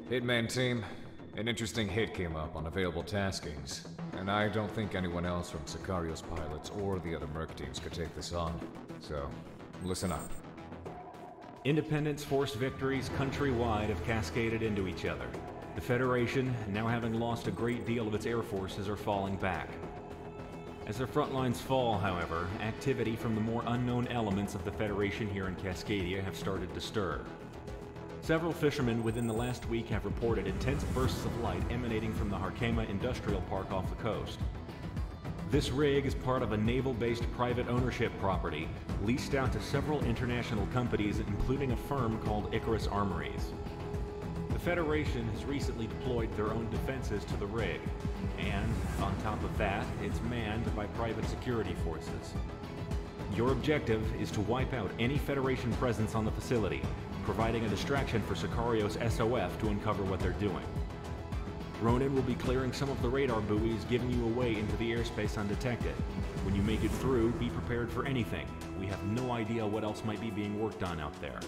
Hitman team, an interesting hit came up on available taskings, and I don't think anyone else from Sicario's pilots or the other merc teams could take this on, so listen up. Independence Force victories countrywide have cascaded into each other. The Federation, now having lost a great deal of its air forces, are falling back. As their front lines fall, however, activity from the more unknown elements of the Federation here in Cascadia have started to stir. Several fishermen within the last week have reported intense bursts of light emanating from the Harkema Industrial Park off the coast. This rig is part of a naval-based private ownership property leased out to several international companies, including a firm called Icarus Armories. The Federation has recently deployed their own defenses to the rig, and, on top of that, it's manned by private security forces. Your objective is to wipe out any Federation presence on the facility, providing a distraction for Sicario's SOF to uncover what they're doing. Ronan will be clearing some of the radar buoys, giving you a way into the airspace undetected. When you make it through, be prepared for anything. We have no idea what else might be being worked on out there.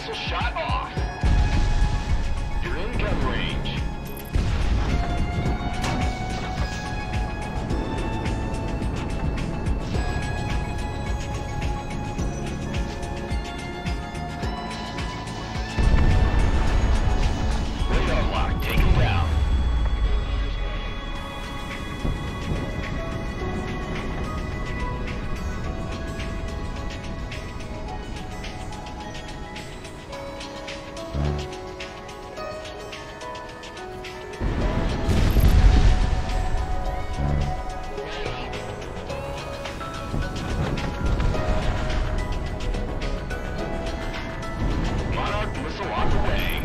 Missile shot off. You're in gun range. Radar lock, take him down. Monarch missile on the way.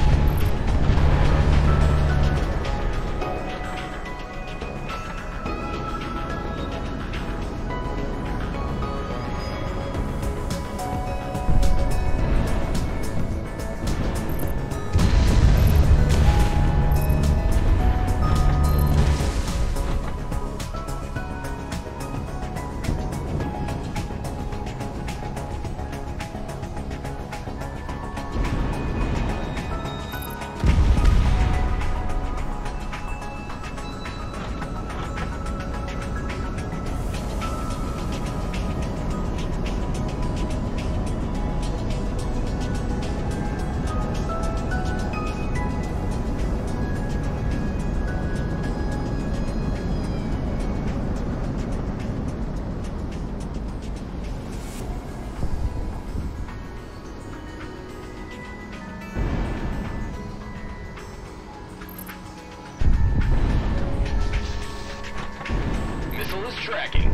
Missile is tracking.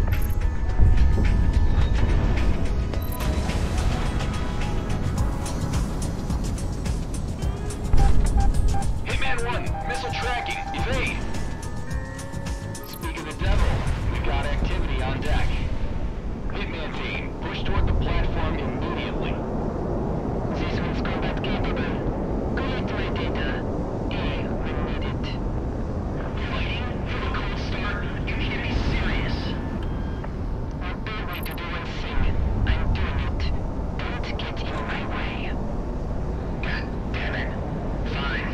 Hitman 1, missile tracking. Evade. Speak of the devil, we've got activity on deck. Hitman team, push toward the platform immediately. This one's combat capable. Collect my data. When needed. Fighting for the cold start? You can't be serious. I'll be ready to do one thing. I'm doing it. Don't get in my way. God damn it. Fine.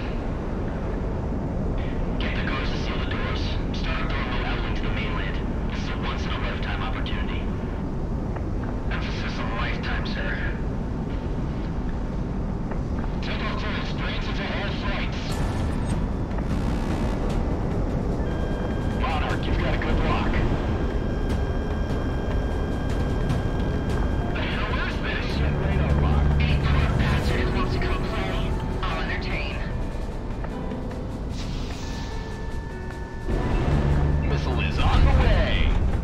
Get the guards to seal the doors. Start a door out into the mainland. This is a once-in-a-lifetime opportunity. Emphasis on lifetime, sir. Takeoff close. Brains into all flights. Monarch, you've got a good lock. The hell is this? Radar lock. Any poor bastard who wants to come play, I'll entertain. Missile is on the way.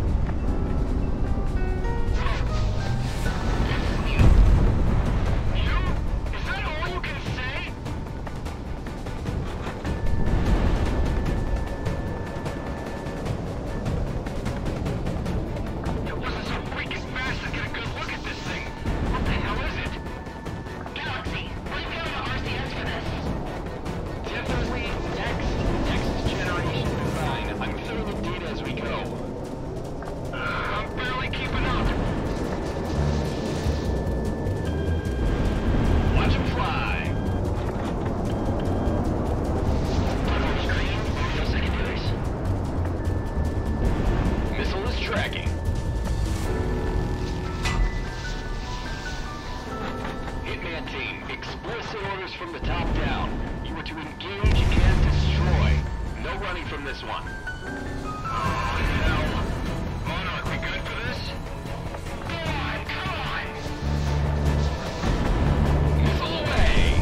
You? Is that all you can say? It wasn't so freaking fast to get a good look at this thing. What the hell is it? Galaxy, what do you got on the RCS for this? Definitely next generation design. I'm filling the data as we go. I'm barely keeping up. Watch him fly. Screen, audio secondaries. Missile is tracking. Hitman team, explicit orders from the top down. You are to engage and destroy. No running from this one. Oh, hell. Monarch, we good for this? Go on, come on! Missile away!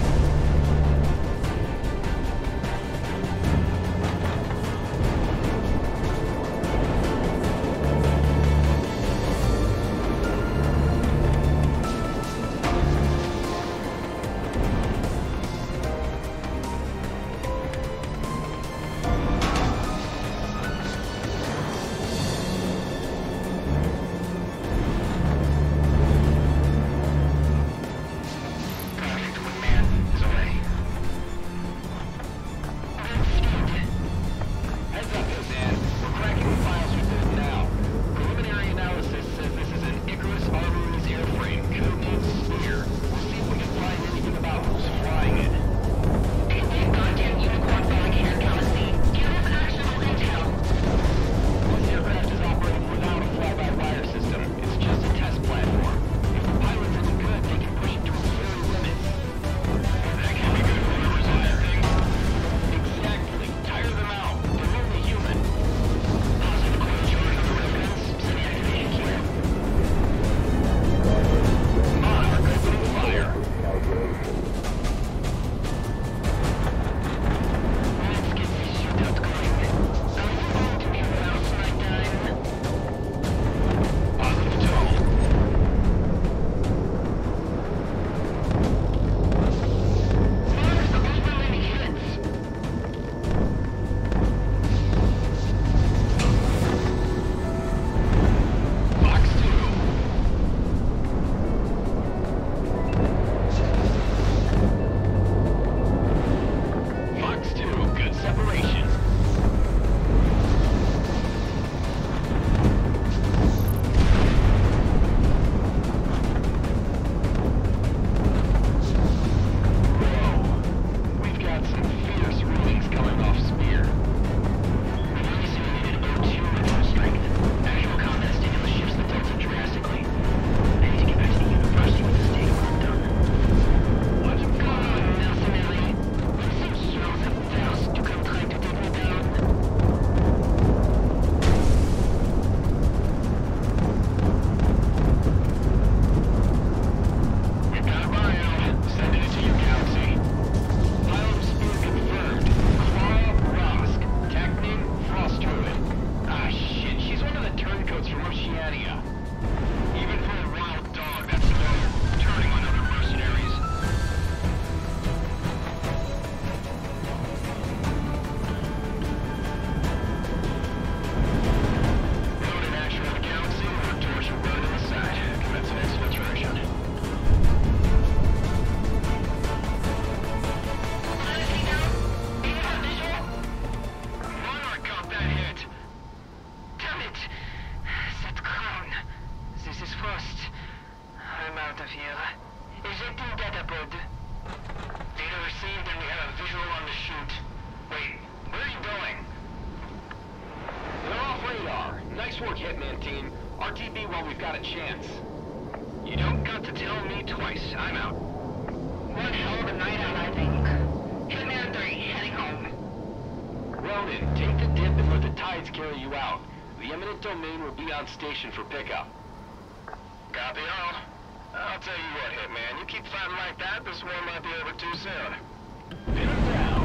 of here. Ejecting data pod. Data received and we have a visual on the chute. Wait, where are you going? They're off radar. Nice work, Hitman team. RTB while we've got a chance. You don't got to tell me twice. I'm out. One hell of a night out, I think. Hitman 3, heading home. Ronan, take the dip and let the tides carry you out. The eminent domain will be on station for pickup. Copy all. I'll tell you what, Hitman. You keep fighting like that, this war might be over too soon. Pin him down.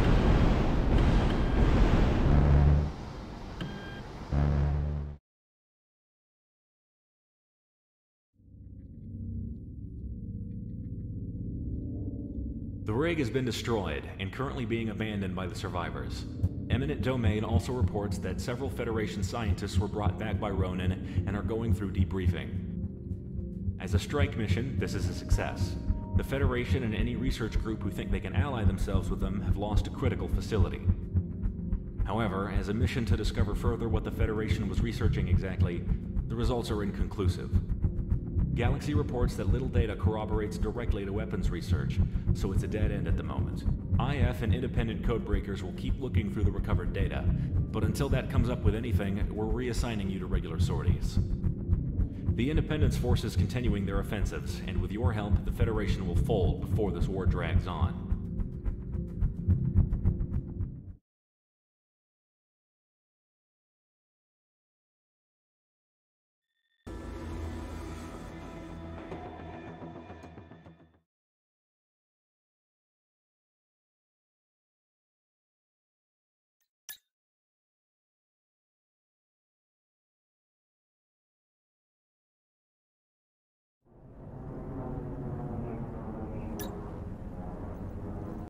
The rig has been destroyed and currently being abandoned by the survivors. Eminent Domain also reports that several Federation scientists were brought back by Ronan and are going through debriefing. As a strike mission, this is a success. The Federation and any research group who think they can ally themselves with them have lost a critical facility. However, as a mission to discover further what the Federation was researching exactly, the results are inconclusive. Galaxy reports that little data corroborates directly to weapons research, so it's a dead end at the moment. IF and independent codebreakers will keep looking through the recovered data, but until that comes up with anything, we're reassigning you to regular sorties. The Independence force is continuing their offensives, and with your help, the Federation will fold before this war drags on.